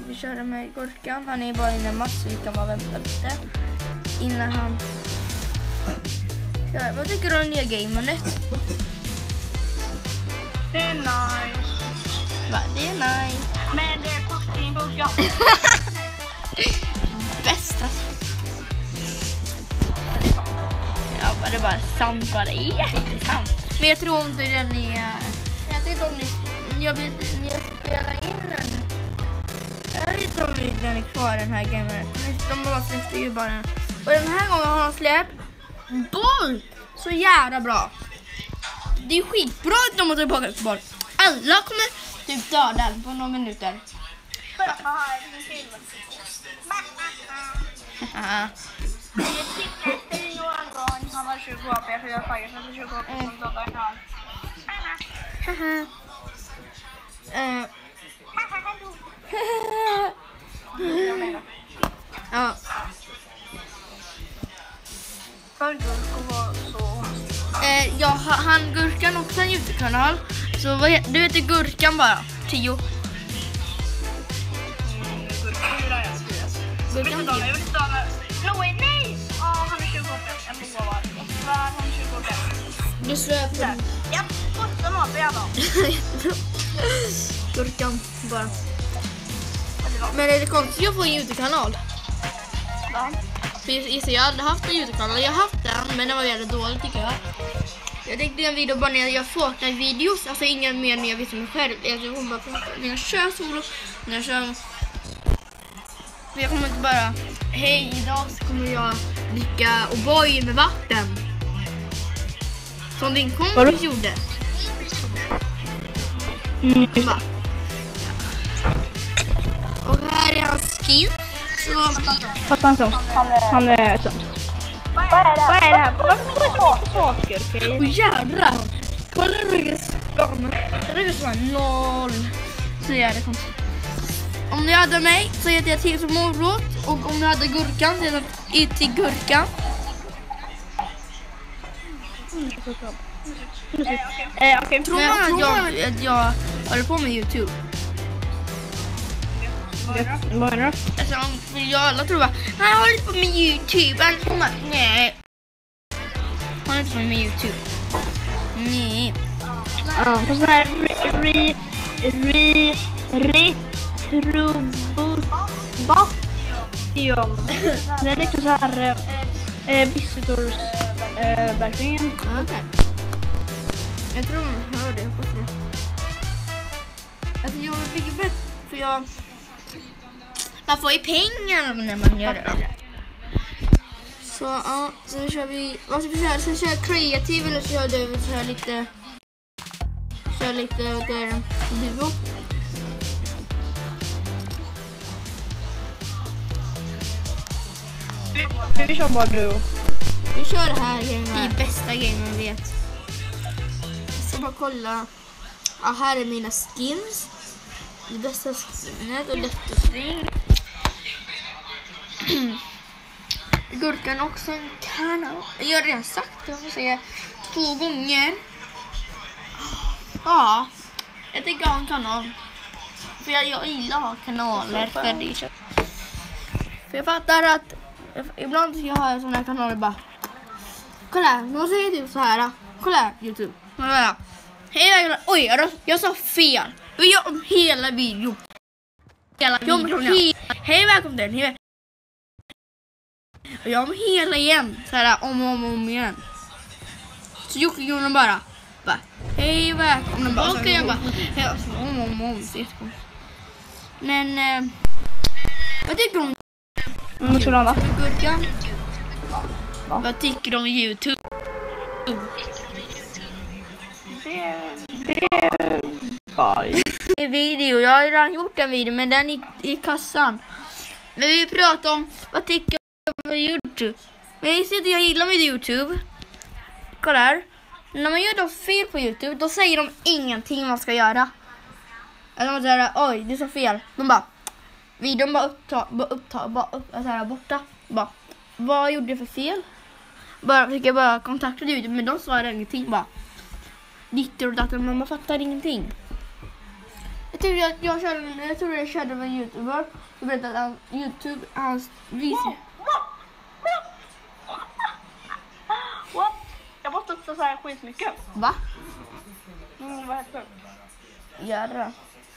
vi köra med Gurkan. Han är bara inne massor, vi kan bara vänta lite innan han... Ja, vad tycker du om nya gamerandet? Det är nice. Va, det är nice. Men det kostar en bugga. Bästa. Ja, det är bara sant, bara det är jättesant. Men jag tror inte den är... Jag vet inte om ni spelar in den. Jag vet inte om den är kvar, den här gamen. De bara släppte ju bara den. Och den här gången har de släppt boll. Så jävla bra. Det är skitbra att de har tillbaka boll. Alla kommer typ döda den på några minuter. Jag tittade i Johan gång, han var 20 HP, för jag faggar så 20 HP som dödar en halv. Ja. Ja, han Gurkan också en YouTube-kanal. Så vad heter, du heter Gurkan bara, 10. Gurkan 10. Nej! Ja, han är 20 HP. Jag tror vad var det. Han är 20 HP. Du slöt på den. Ja, 17 HP då. Gurkan bara. Men är det konstigt att få en YouTube-kanal? Ja. För jag har aldrig haft en YouTube-kanal. Jag har haft den, men det var jävligt dåligt tycker jag. Jag tänkte en video bara när jag Fortnite-videos. Alltså inga mer när jag visar mig själv. Jag kommer bara prata när jag kör solo. När jag kör... För jag kommer inte bara... Hej, idag så kommer jag dricka O'boy med vatten. Som din kompis gjorde. Va? Och här är hans skin. Så... Fast han är sånt. Vad är det här? Vad är det saker? Åh jävlar! Kolla hur mycket skam. Det är så 0. Så är det konstigt. Om ni hade mig så heter jag till som morot. Och om ni hade Gurkan så heter jag till Gurkan. Okej, Tror man att jag håller på med YouTube? Vad är det? Alltså, jag alla tror bara, han håller på med YouTube. Nej. Han håller inte på med YouTube. Nej. Ja, på sån här retrobation. Det är lite så här visitors verkligen. Okej. Jag tror man hör det. Jag hoppas det. Alltså jag fick bättre för man får ju pengar när man gör det. Så ja, så kör vi. Vad ska vi köra? Ska vi köra kreativ eller kör du kör lite duo? Vi kör bara du. Vi kör det här gamet. Det är bästa gamen jag vet. Jag ska bara kolla. Ja, här är mina skins. Det bästa skinet och lättostring. Gurkan också en kanal. Jag har redan sagt det, jag får säga 2 gånger. Ja, jag tänker ha en kanal. För jag gillar att ha kanaler. För jag fattar att ibland ska jag ha såna här kanaler bara. Kolla här, de säger typ så här. Kolla här, YouTube. Hej, oj, jag sa fel. Jag gör om hela videon. Hej, välkommen till den. Och jag om hela igen. Så här om igen. Så Jocke gjorde bara hej, välkommen. Bara, och jag bara hej, om. Men vad tycker du om Gurkan? Vad tycker du om YouTube? Video. Jag har redan gjort en video, men den i kassan. Men vi pratar om vad tycker jag om YouTube. Men jag ser att jag gillar med YouTube. Kolla här. När man gör fel på YouTube, då säger de ingenting man ska göra. Eller man säger, oj, det är så fel. De bara, videon bara borta. Bara, vad gjorde jag för fel? Fick jag bara kontakta YouTube, men de svarade ingenting. Bara, ditt och datum, man fattar ingenting. Jag tror jag körde med en YouTuber. Jag berättade att YouTube, hans visning. What? Jag måste också säga skitmycket. Va? Vad heter det? Gör det.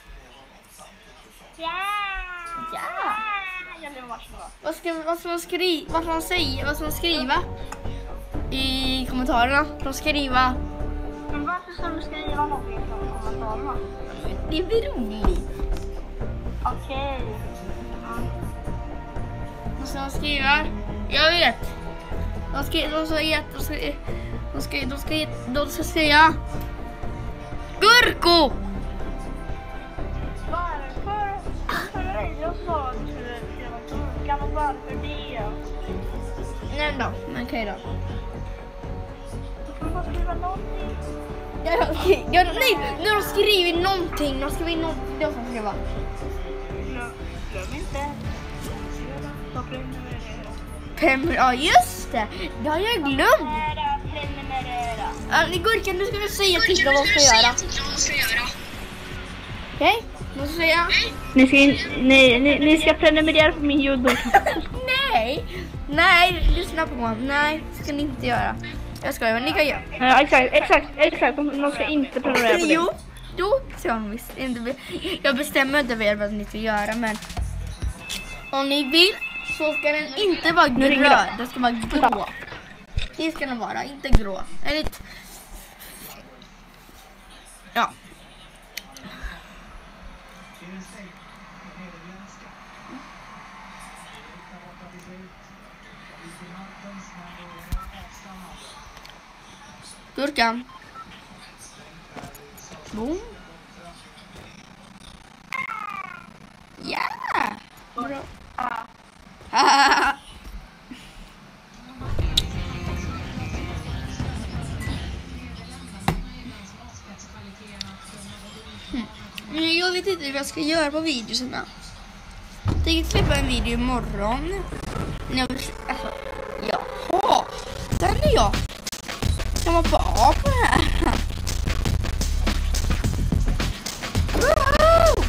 Ja! Ja! Jag lever varsin då. Vad ska man skriva i kommentarerna? De skriva. Men varför ska du skriva någonting i kommentarerna? Det är roligt. Okej. Vad ska man skriva? Jag vet. De ska säga Gurko. Varför? Jag sa att du skulle skriva gurka, men varför det? Nej då, men okej då. Du får bara skriva någonting. Nej, när de skriver någonting. De skriver någonting. Det är som skriva. Glöm inte. Ja, just det. Det har jag glömt. Prenumerera. Ja, Gurkan, du ska väl säga till dem vad de ska göra. Okej? Vad ska säga? Ni ska prenumerera på min YouTube. Nej, lyssna på mig. Nej, det ska ni inte göra. Jag skojar, men ni kan göra. Ja, exakt. De ska inte prenumerera på det. Jo, så jag visst. Jag bestämmer inte vad ni ska göra, men om ni vill så ska den inte vara röd. Den ska vara grå. Det ska den vara, inte grå. Eller ja. Gurkan. Boom. Ja. Bra. Jag vet inte vad jag ska göra på videorna. Jag tänker klippa en video imorgon. Jaha, den är jag. Kan man få av på det här? Wow!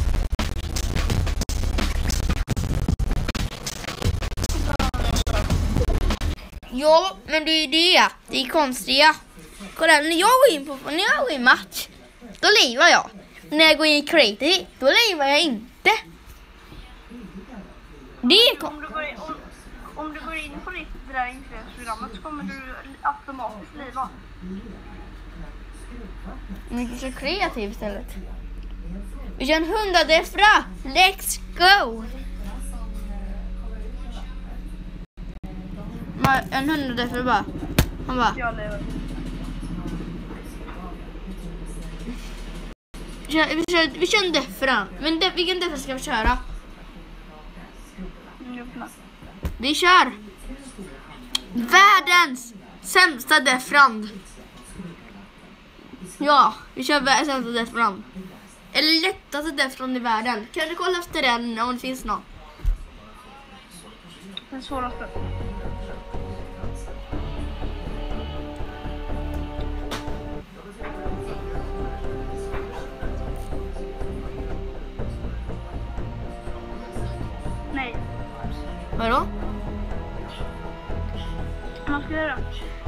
Ja, men det är det. Det är konstiga. Kolla, när jag går in match, då lever jag. När jag går in i creative, då lever jag inte. Det är om du går in på det där influensprogrammet så kommer du automatiskt leva. Men vi kör kreativ istället. Vi kör en 100 defra. Let's go! En 100 defra bara. Han bara. Jag lever. Vi kör en defra. Men vilken defra ska vi köra? Vi kör världens sämsta defrand. Ja, vi kör världens sämsta defrand. Eller lättaste defrand i världen. Kan du kolla efter den om det finns någon? Den svåraste. Nej. Vadå? Vad ska jag göra?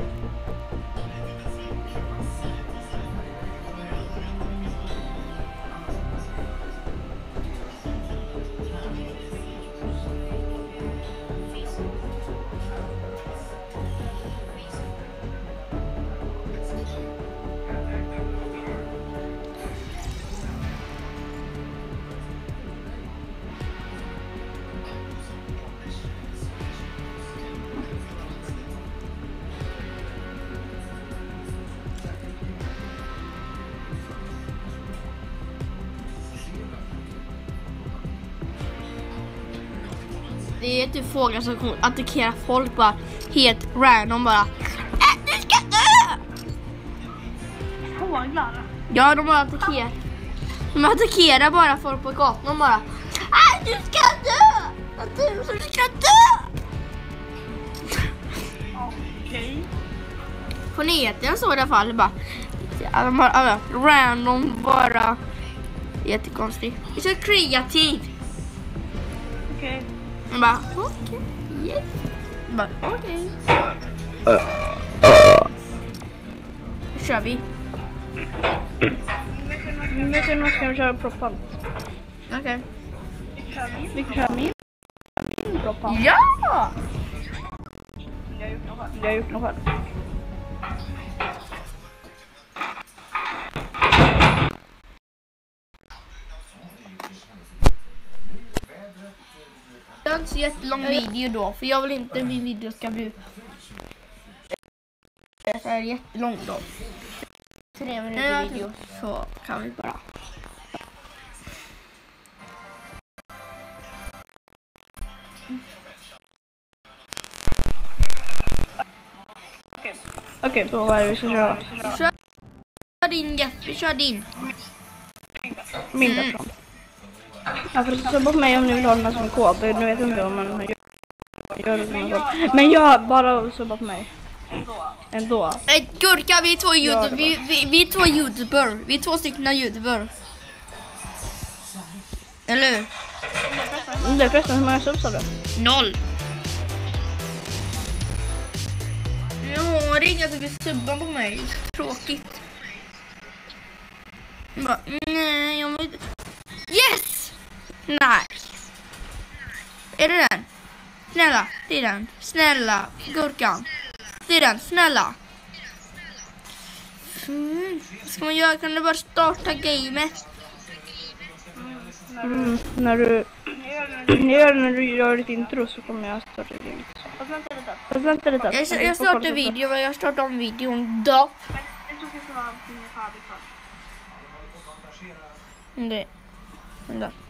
Det är typ fåglar som kommer attackera folk bara helt random bara. Du ska dö! Fåglar? Ja, de bara attackerar. De attackerar bara folk på gatan. De bara, du ska dö! Du ska dö! Okej. På nyheten så i alla fall bara, de bara random bara Jättekonstigt. Vi är så kreativ. Okej. Man bara, okej. Yes. Bara, okej. Nu kör vi. Nu ska vi köra proppan. Okej. Vi kör min proppan. Ja! Jag har gjort något själv. Det är inte så jättelång video då, för jag vill inte att min video ska bli så här jättelång då. 3 minuter video. Så kan vi bara. Okej, då vad är det vi ska köra? Kör din Jeppe, kör din. Min proppan. Ja, för att subba på mig om ni vill ha den här som kod. Nu vet jag inte om man gör det som en kod. Men jag bara subba på mig. Ändå. Gurka, vi är två YouTuber. Vi är två YouTuber. Vi är 2 stycken YouTuber. Eller hur? Det är förresten hur många subs har du? 0. Ja, det är inga som vill subba på mig. Tråkigt. Bara, nej, jag vill... Yes! Nej. Är det den? Snälla, det är den. Snälla, gurkan. Det är den, snälla. Vad ska man göra? Kan du bara starta gamet? När du gör ditt intro så kommer jag starta gamet. Vänta lite. Jag startar video, jag startar om videon då. Jag tror att det ska vara färdigt. Det.